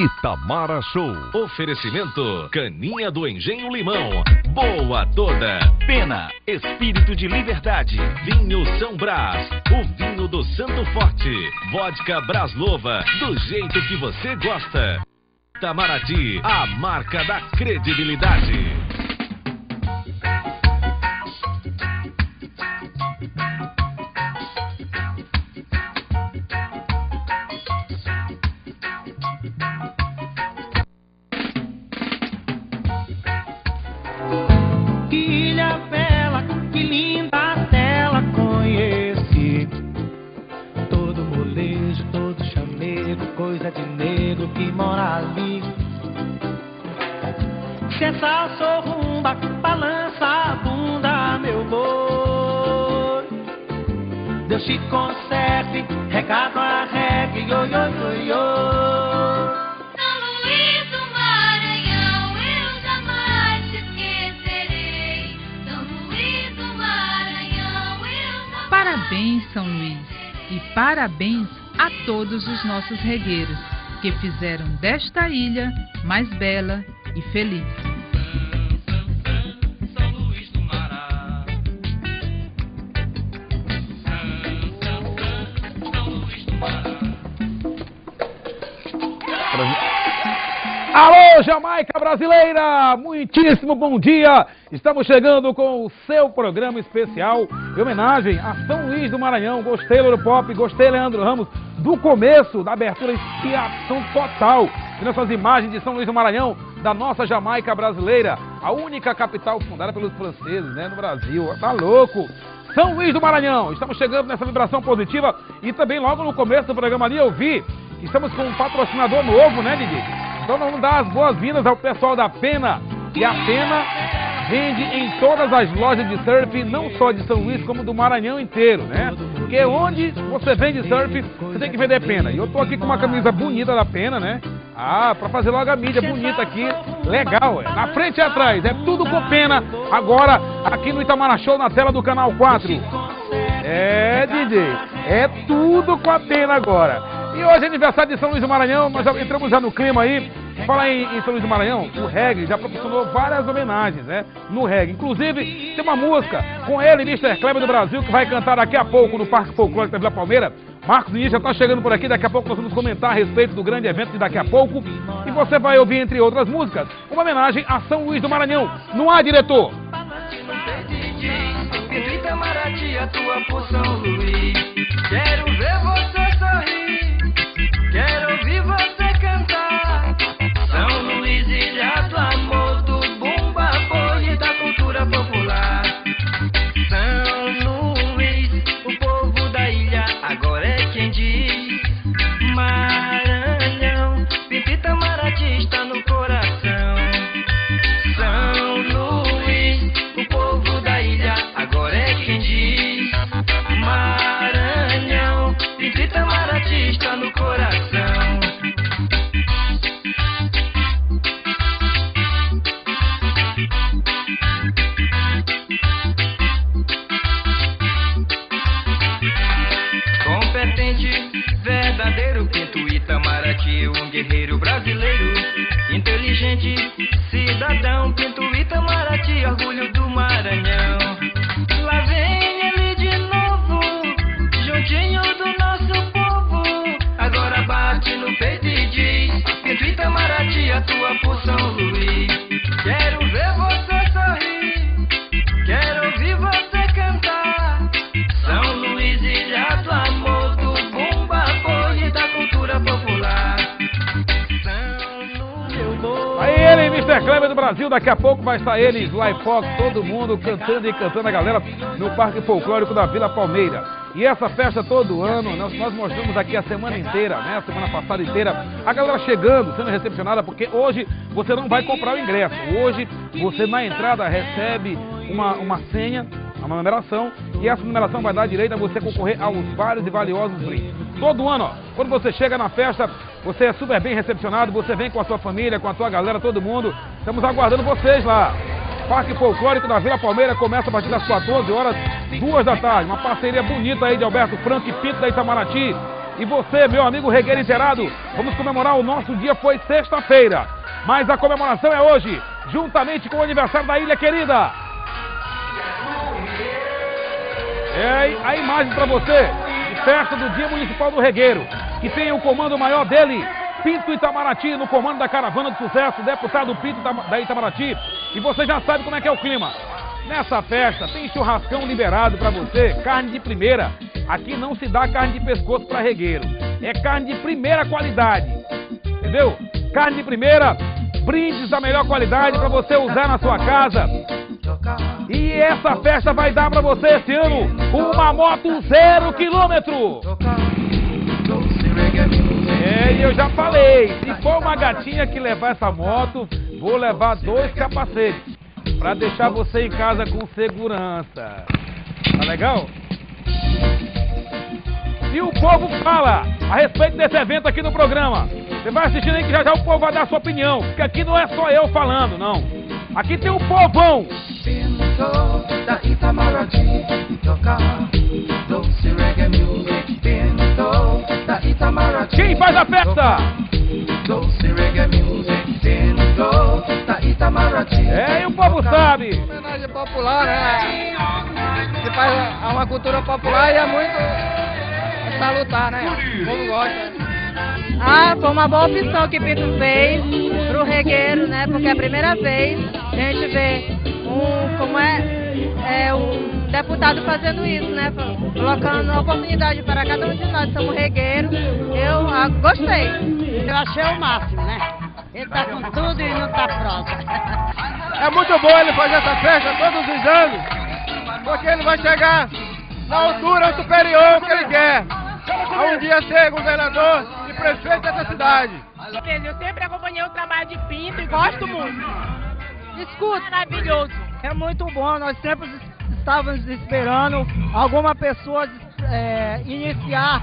Itamara Show. Oferecimento Caninha do Engenho Limão. Boa toda. Pena, espírito de liberdade. Vinho São Brás, o vinho do Santo Forte. Vodka Braslova, do jeito que você gosta. Itamaraty, a marca da credibilidade. Que ilha bela, que linda tela conheci. Todo molejo, todo chamego, coisa de negro que mora ali. Se essa sorrumba balança a bunda, meu boi, Deus te conserve, regado a reggae, yo, yo, yo, yo. Parabéns, São Luís, e parabéns a todos os nossos regueiros que fizeram desta ilha mais bela e feliz. São Luís do Mará. São Luís do Mará. Alô, Jamaica brasileira! Muitíssimo bom dia! Estamos chegando com o seu programa especial em homenagem a São Luís do Maranhão. Gostei, Louro Pop, gostei, Leandro Ramos. Do começo da abertura, inspiração total. E nessas imagens de São Luís do Maranhão, da nossa Jamaica brasileira, a única capital fundada pelos franceses, né, no Brasil. Tá louco! São Luís do Maranhão, estamos chegando nessa vibração positiva. E também logo no começo do programa ali eu vi que estamos com um patrocinador novo, né, Didi? Então vamos dar as boas-vindas ao pessoal da Pena. E a Pena vende em todas as lojas de surf, não só de São Luís, como do Maranhão inteiro, né? Porque onde você vende surf, você tem que vender Pena. E eu tô aqui com uma camisa bonita da Pena, né? Ah, pra fazer logo a mídia bonita aqui, legal, na frente e atrás, é tudo com Pena. Agora, aqui no Itamara Show, na tela do Canal 4. É, DJ, é tudo com a Pena agora. E hoje é aniversário de São Luís do Maranhão, nós já entramos no clima aí. Falar em São Luís do Maranhão, o reggae já proporcionou várias homenagens, né? No reggae. Inclusive, tem uma música com ele, Mr. Kleber do Brasil, que vai cantar daqui a pouco no Parque Folclórico da Vila Palmeira. Marcos Diniz já está chegando por aqui, daqui a pouco nós vamos comentar a respeito do grande evento de daqui a pouco. E você vai ouvir, entre outras músicas, uma homenagem a São Luís do Maranhão. Não há, diretor? Itamaraty, atua por São Luís. Quero ver você sorrir, quero ouvir você cantar. São Luís, ilha do amor, do bumba boi e da cultura popular. São Luís, o povo da ilha agora é quem diz. Maranhão, Pinto Itamaraty está no coração. São Luís, o povo da ilha agora é quem diz. Maranhão, Pinto Itamaraty está no coração. Competente, verdadeiro Pinto Itamaraty, um guerreiro brasileiro, inteligente, cidadão, Pinto Itamaraty, orgulho do Maranhão. Lá vem ele de novo, juntinho do nosso povo, agora bate no peito e diz: Pinto Itamaraty, atua por São Luís. Quero ver você sorrir, quero ouvir você cantar. São Luís, ilha do amor, do bumba boi e da cultura popular. Aí ele, Mr. Kleber do Brasil, daqui a pouco vai estar ele, Sly Fox, todo mundo cantando e cantando a galera no Parque Folclórico da Vila Palmeira. E essa festa todo ano, nós mostramos aqui a semana inteira, né? A semana passada inteira, a galera chegando, sendo recepcionada, porque hoje você não vai comprar o ingresso. Hoje você na entrada recebe uma senha, uma numeração, e essa numeração vai dar direito a você concorrer aos vários e valiosos brindes. Todo ano, ó, quando você chega na festa, você é super bem recepcionado, você vem com a sua família, com a sua galera, todo mundo. Estamos aguardando vocês lá. Parque Folclórico da Vila Palmeira começa a partir das 14 horas, 2 da tarde. Uma parceria bonita aí de Alberto Franco e Pinto da Itamaraty. e você, meu amigo regueiro inteirado, vamos comemorar. O nosso dia foi sexta-feira, mas a comemoração é hoje, juntamente com o aniversário da Ilha Querida. É a imagem para você de festa do Dia Municipal do Regueiro, que tem o comando maior dele, Pinto Itamaraty, no comando da Caravana do Sucesso, deputado Pinto da Itamaraty. E você já sabe como é que é o clima. Nessa festa tem churrascão liberado para você, carne de primeira. Aqui não se dá carne de pescoço para regueiro, é carne de primeira qualidade, entendeu? Carne de primeira, brindes da melhor qualidade para você usar na sua casa. E essa festa vai dar para você esse ano uma moto 0 km. E eu já falei, se for uma gatinha que levar essa moto, vou levar 2 capacetes para deixar você em casa com segurança. Tá legal? E o povo fala a respeito desse evento aqui no programa. Você vai assistindo aí que já já o povo vai dar a sua opinião, porque aqui não é só eu falando, não. Aqui tem o povão. Da Itamaraty, quem faz a festa? É, e o povo sabe. Homenagem popular, né? Que faz uma cultura popular e é muito salutar, né? O povo gosta. Ah, foi uma boa opção que Pinto fez pro regueiro, né? Porque é a primeira vez a gente vê um deputado fazendo isso, né? Colocando oportunidade para cada um de nós, somos regueiros. Eu gostei. Eu achei o máximo, né? Ele tá com tudo e não tá pronto. É muito bom ele fazer essa festa todos os anos, porque ele vai chegar na altura superior que ele quer. A um dia ser governador e prefeito dessa cidade. Eu sempre acompanhei o trabalho de Pinto e gosto muito. Escuta, maravilhoso. É muito bom, nós sempre estávamos esperando alguma pessoa iniciar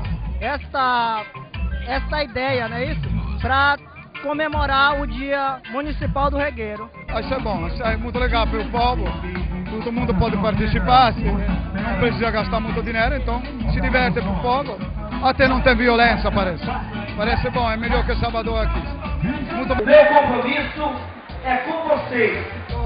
esta ideia, não é isso? Para comemorar o Dia Municipal do Regueiro. Isso é bom, isso é muito legal para o povo, todo mundo pode participar, não precisa gastar muito dinheiro, então se diverte para o povo, até não tem violência, parece bom, é melhor que Salvador aqui. Muito bom. Meu compromisso é com vocês.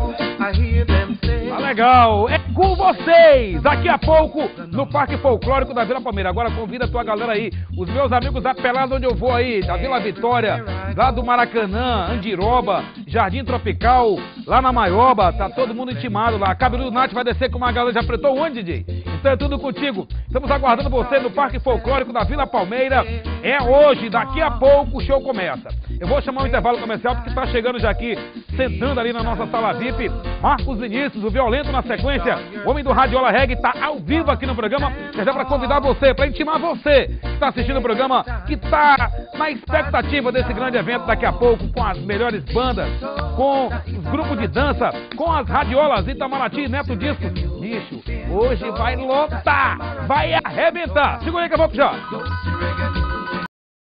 Tá legal, é com vocês, daqui a pouco no Parque Folclórico da Vila Palmeira. Agora convida a tua galera aí, os meus amigos da Pelada onde eu vou aí, da Vila Vitória, lá do Maracanã, Andiroba, Jardim Tropical, lá na Maioba, tá todo mundo intimado lá. Cabeludo Nath vai descer com uma galera, já apretou onde, DJ? Então é tudo contigo, estamos aguardando você no Parque Folclórico da Vila Palmeira. É hoje, daqui a pouco o show começa. Eu vou chamar um intervalo comercial porque tá chegando já aqui, sentando ali na nossa sala VIP, Marcos Vinícius, o Violento na sequência, o homem do Radiola Reggae tá ao vivo aqui no programa, já para convidar você, para intimar você que está assistindo o programa, que tá na expectativa desse grande evento daqui a pouco, com as melhores bandas, com os grupos de dança, com as radiolas Itamaraty, Neto Disco. Bicho, hoje vai lotar, vai arrebentar. Segura aí que eu volto já.